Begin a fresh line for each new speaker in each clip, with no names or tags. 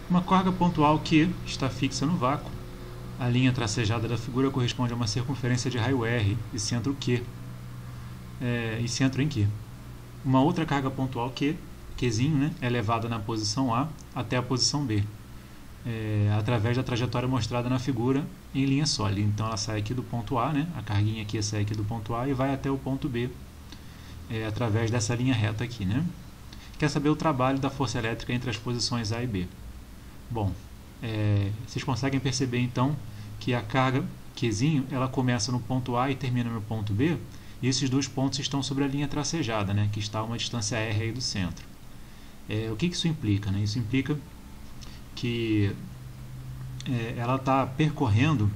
Uma carga pontual Q está fixa no vácuo. A linha tracejada da figura corresponde a uma circunferência de raio R e centro Q, e centro em Q. Uma outra carga pontual Q, Qzinho, né, é levada na posição A até a posição B, através da trajetória mostrada na figura em linha sólida. Então ela sai aqui do ponto A, né, a carguinha aqui sai aqui do ponto A e vai até o ponto B, através dessa linha reta aqui, né? Quer saber o trabalho da força elétrica entre as posições A e B? Bom, vocês conseguem perceber então que a carga Qzinho, ela começa no ponto A e termina no ponto B, e esses dois pontos estão sobre a linha tracejada, né, que está a uma distância R aí do centro. O que isso implica? Né? Isso implica que ela está percorrendo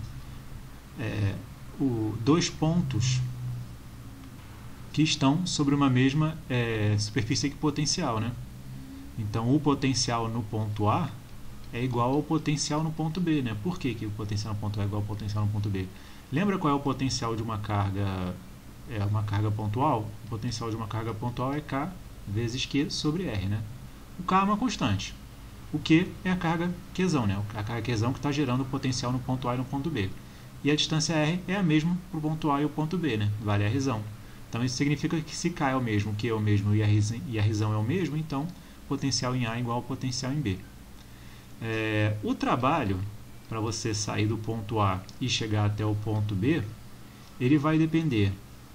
dois pontos que estão sobre uma mesma superfície equipotencial, né? Então, o potencial no ponto A é igual ao potencial no ponto B, né? Por que o potencial no ponto A é igual ao potencial no ponto B? Lembra qual é o potencial de uma carga pontual? O potencial de uma carga pontual é K vezes Q sobre R, né? O K é uma constante. O Q é a carga Qzão, né? A carga Qzão que está gerando o potencial no ponto A e no ponto B. E a distância R é a mesma para o ponto A e o ponto B, né? Vale Rzão. Então isso significa que se K é o mesmo, Q é o mesmo e a Rzão é o mesmo, então potencial em A é igual ao potencial em B. O trabalho para você sair do ponto A e chegar até o ponto B, ele vai depender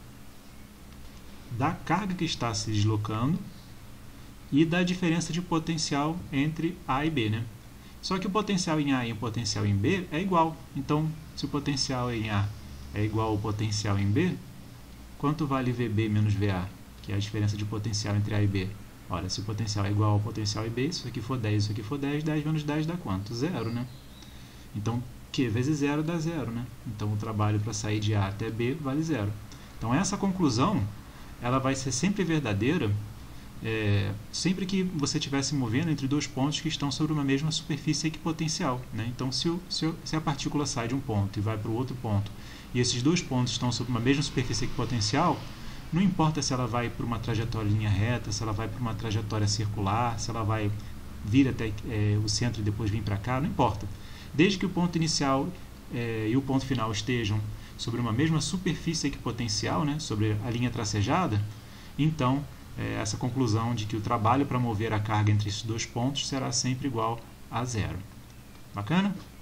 da carga que está se deslocando e da diferença de potencial entre A e B, né? Só que o potencial em A e o potencial em B é igual. Então, se o potencial em A é igual ao potencial em B, quanto vale VB menos VA, que é a diferença de potencial entre A e B? Olha, se o potencial é igual ao potencial em B, se isso aqui for 10, isso aqui for 10, 10 menos 10 dá quanto? Zero, né? Então, Q vezes zero dá zero, né? Então, o trabalho para sair de A até B vale zero. Então, essa conclusão, ela vai ser sempre verdadeira sempre que você estiver se movendo entre dois pontos que estão sobre uma mesma superfície equipotencial, né? Então, se a partícula sai de um ponto e vai para o outro ponto, e esses dois pontos estão sobre uma mesma superfície equipotencial, não importa se ela vai por uma trajetória em linha reta, se ela vai por uma trajetória circular, se ela vai vir até o centro e depois vir para cá, não importa. Desde que o ponto inicial e o ponto final estejam sobre uma mesma superfície equipotencial, né, sobre a linha tracejada, então essa conclusão de que o trabalho para mover a carga entre esses dois pontos será sempre igual a zero. Bacana?